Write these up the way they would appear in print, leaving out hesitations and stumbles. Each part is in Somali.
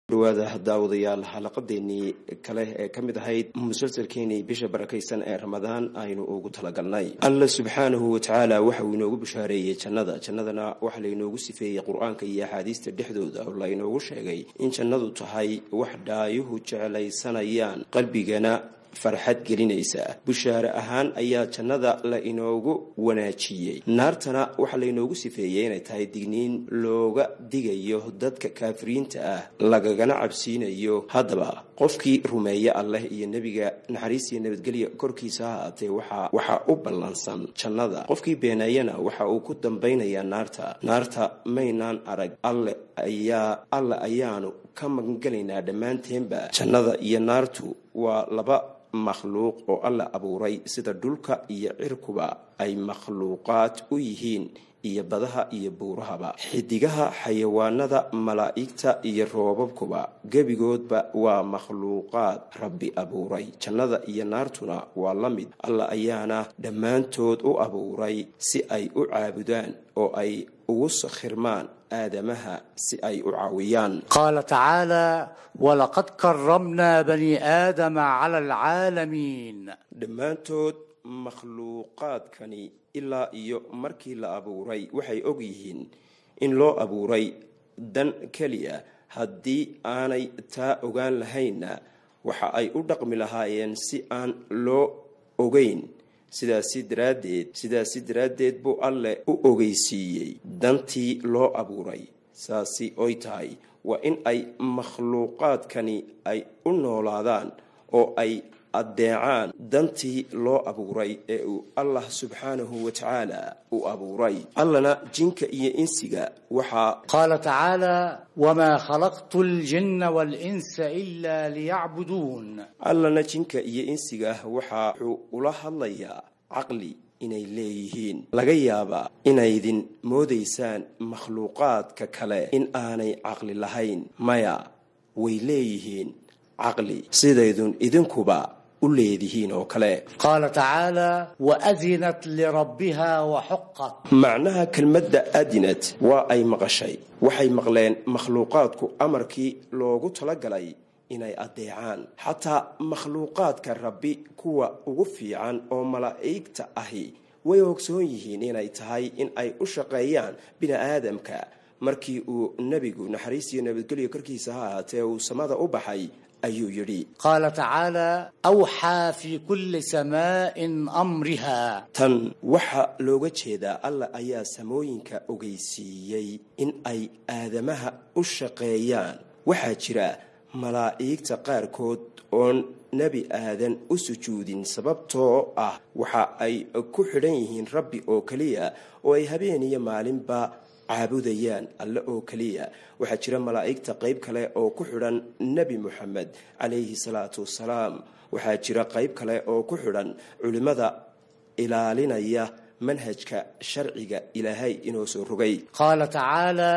dhawaada daawadayaal halaqadeeni kale ee kamid ahayd musalsalkeeni bisha barakaysan ee Ramadaan aynu ugu talagalnay. Allah subhanahu wa ta'ala waxa uu inoogu bishaareeyay jannadana waxa la inoogu sifeeyay quraanka iyo xadiista dhexdooda oo la inoogu sheegay in jannadu tahay wax daayuhu jeclaysanayaan qalbigana farxad gelinaysa. Bishaare ahaan ayaa jannada la inoogu wanaajiyay. Naartana waxa la inoogu sifeeyay inay tahay digniin looga digayo dadka kaafiriinta ah lagagana cabsiinayo. Haddaba qofkii rumeeya Allah iyo nabiga naxariis iyo nabadgelyo korkiisa ahaatee waxa u ballansan jannada. Qofkii beenayana waxa uu ku dambaynayaa naarta maynaan arag. Allah ayaanu ka magangelaynaa dhammaanteenba. Jannada iyo naartu waa laba makhluuq oo Allah abuuray sida dhulka iyo cirkuba ay makhluuqaad u yihiin iyo badaha iyo buurahaba. Xidigaha xayawaanada malaa'igta iyo roobabkuba gabigoodba waa makhluuqaad Rabbi abuuray. Jannada iyo naartuna waa la mid. Allah ayaana dhammaantood u abuuray si ay u caabudaan oo ay ugu sakhirmaan آدمها سأي أعويان. قال تعالى ولقد كرمنا بني آدم على العالمين. دمانتود مخلوقات كني إلا إيو مركي لا أبوري وحي أغيهن إن لو أبوري دن كليا هدي آني تا أغان لهينا وحا أي أدقم لهاين سي آن لو أغين sidaasi daraadeed buu alle u ogeysiiyey dantii loo abuuray. saasi oy tahay waa in ay makhluuqaadkani ay u noolaadaan oo ay adeecaan dantii loo abuuray ee uu Allah subhanahu wa ta'ala u abuuray. allana jinka iyo insiga waxa qala ta'ala wama khalaqtul jinna wal insa illa liya'budun. allana jinka iyo insiga waxa uu ula hadlayaa aqli inay leeyihiin. laga yaabaa inaydin moodaysaan makhluuqaadka kale in aanay aqli lahayn. maya way leeyihiin aqli sidaydun idinkuba uleedihiin oo kale. qaala ta'ala wa azinat li rabbiha wa huqqat. macnaha kelmadda adinat waa ay maqashay. waxay maqleen makhluuqaadku amarkii loogu talagalay inay adeecaan. xataa makhluuqaadka Rabbi kuwa ugu fiican oo malaa'igta ahi way ogsoon yihiin inay tahay in ay u shaqeeyaan bini'aadamka. markii uu nabigu naxariis iyo nabadgelyo korkiisa ahaatee uu samada u baxay ayuu yidhi qaala ta'ala awxa fi kulli samaa'in amriha. tan waxa looga jeedaa Allah ayaa samooyinka ogeysiiyey in ay aadamaha u shaqeeyaan. waxaa jira malaa'igta qaarkood oon nabi aadan u sujuudin sababtoo ah waxa ay ku xidhan yihiin Rabbi oo kaliya oo ay habeen iyo maalinba caabudayaan alla oo kaliya. waxaa jira malaa'igta qayb kale oo ku xidhan nabi Muhammad alayhi salaatu wasalaam. waxaa jira qayb kale oo ku xidhan culimada ilaalinaya manhajka sharciga Ilaahay inoo soo rogay. qaala ta'ala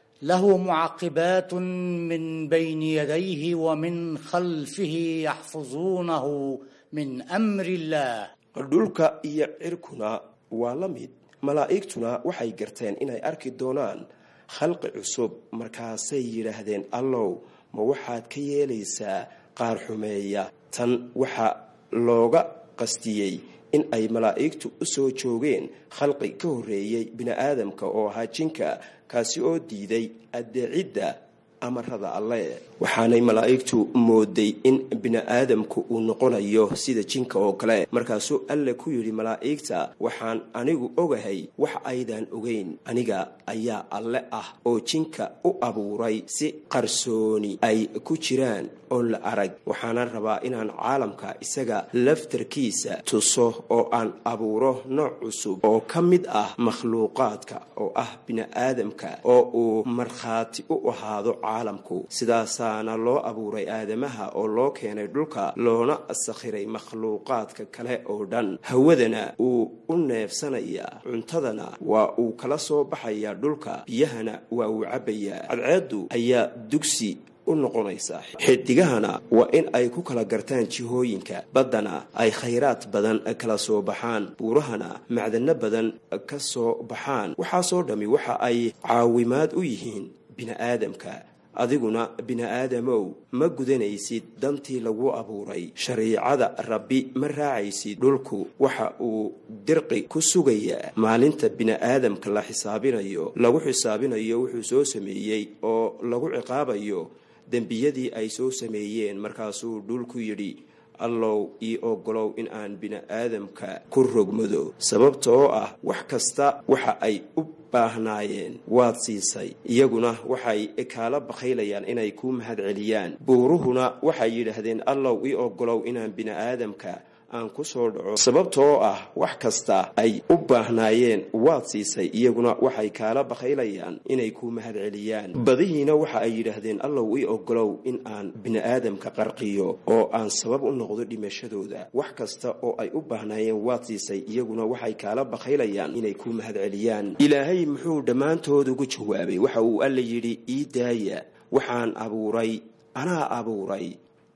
له معقبات من بين يديه ومن خلفه يحفظونه من أمر الله. dhulka iyo cirkuna waa la mid. malaa'igtuna waxay garteen inay arki doonaan khalqi cusub. markaasay yiraahdeen allow ma waxaad ka yeelaysaa qaar xumeeya. tan waxa looga qastiyay in ay malaa'igtu u soo joogeen khalqi ka horeeyay bini'aadamka oo ahaa jinka kaasi oo diiday adeecidda amarada Alle. waxaanay malaa'igtu mooday in bini'aadamku uu noqonayo sida jinka oo kale. markaasuu Alle ku yiri malaa'igta waxaan anigu ogahay wax aydan ogeyn. aniga ayaa Alle ah oo jinka u abuuray si qarsooni ay ku jiraan oo la arag. waxaana rabaa inaan caalamka isaga laftarkiisa tuso oo aan abuuro nooc cusub oo ka mid ah makhluuqaadka oo ah bini'aadamka oo uu markhaati u ahaado caalamku. sidaasaana loo abuuray aadamaha oo loo keenay dhulka loona sakhiray makhluuqaadka kale oo dhan. hawadana uu u neefsanayaa. cuntadana waa uu kala soo baxayaa dhulka. biyahana waa uu cabbayaa. cadceedu ayaa dugsi u noqonaysa. xidigahana waa in ay ku kala gartaan jihooyinka. baddana ay khayraad badan kala soo baxaan. buurahana macdano badan ka soo baxaan. waxaasoo dhami waxa ay caawimaad u yihiin bini'aadamka. adiguna bini'aadamow ma gudanaysid dantii lagu abuuray shariicada rabbi ma raacaysid dhulku waxa uu dirqi ku sugayaa maalinta bini'aadamka la xisaabinayo lagu xisaabinayo wuxuu soo sameeyey oo lagu ciqaabayo dembiyadii ay soo sameeyeen markaasuu dhulku yidhi allow ii ogolow in aan bini'aadamka ku rogmado sababtoo ah wax kasta waxa ay u baahnaayeen waad siisay iyaguna waxay kaala bakaylayaan inay ku mahad celiyaan buuruhuna waxay yidhaahdeen allow ii ogolow inaan bini'aadamka aan ku soo dhaco sababtoo ah wax kasta ay u baahnaayeen waad siisay iyaguna waxay kaala bakaylayaan inay ku mahad celiyaan badihiina waxa ay yidhaahdeen allow ii ogolow in aan bini'aadamka qarqiyo oo aan sabab u noqdo dhimashadooda wax kasta oo ay u baahnaayeen waad siisay iyaguna waxay kaala bakaylayaan inay ku mahad celiyaan ilaahay muxuu dhammaantood ugu jawaabay waxa uu alla yidhi ii daaya waxaan abuuray anaa abuuray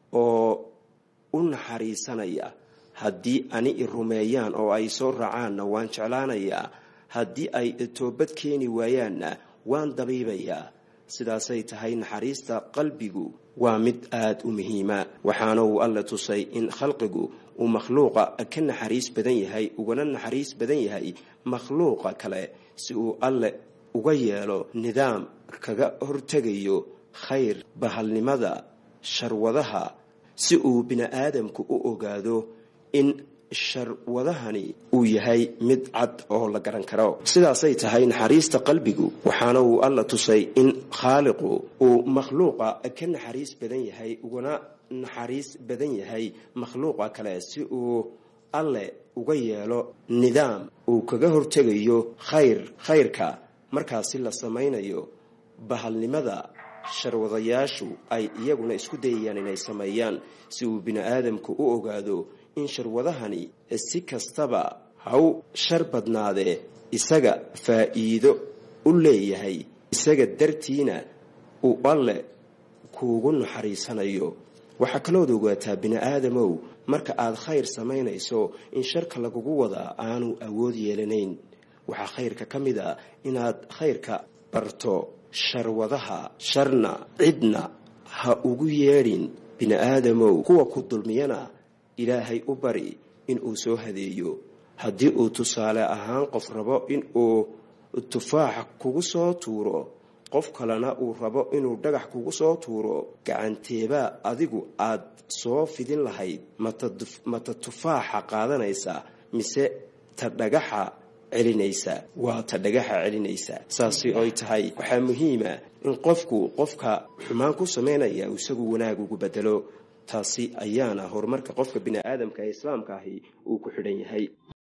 oo u naxariisanaya haddii ani i rumeeyaan oo ay soo raacaanna waan jeclaanayaa haddii ay toobad keeni waayaanna waan dabiibayaa sidaasay tahay naxariista qalbigu waa mid aad u muhiima waxaana uu alle tusay in khalqigu uu makhluuqa ka naxariis badan yahay ugana naxariis badan yahay makhluuqa kale si uu alle uga yeelo nidaam kaga hortegayo khayr bahalnimada sharwadaha si uu bini'aadamku u ogaado in sharwadahani uu yahay mid cad oo la garan karo sidaasay tahay naxariista qalbigu waxaana uu alla tusay in khaaliqu uu makhluuqa ka naxariis badan yahay uguna naxariis badan yahay makhluuqa kale si uu alle uga yeelo nidaam uu kaga hortegayo khayrka markaasi la samaynayo bahalnimada sharwadayaashu ay iyaguna isku dayayaan inay sameeyaan si uu bini'aadamku u ogaado in sharwadahani si kastaba haw shar badnaadee isaga faa'iido u leeyahay isaga dartiina uu alle kuugu naxariisanayo waxaa kalood ogaataa bini'aadamow marka aad khayr samaynayso in sharka lagugu wadaa aanu awood yeelanayn waxaa khayrka ka mid a inaad khayrka barto sharwadaha sharna cidna ha ugu yeedhin bini'aadamow kuwa ku dulmiyana ilaahay u bari in uu soo hadeeyo haddii uu tusaale ahaan qof rabo in uu tufaax kugu soo tuuro qof kalena uu rabo inuu dhagax kugu soo tuuro gacanteebaa adigu aad soo fidin lahayd mata tufaaxa qaadanaysa mise ta dhagaxa celinaysa waa ta dhagaxa celinaysa saasi ay tahay waxaa muhiima in qofka xumaan ku samaynaya isagu wanaag ugu bedelo taasi ayaana horumarka qofka bini'aadamka ee islaamka ahi uu ku xidhan yahay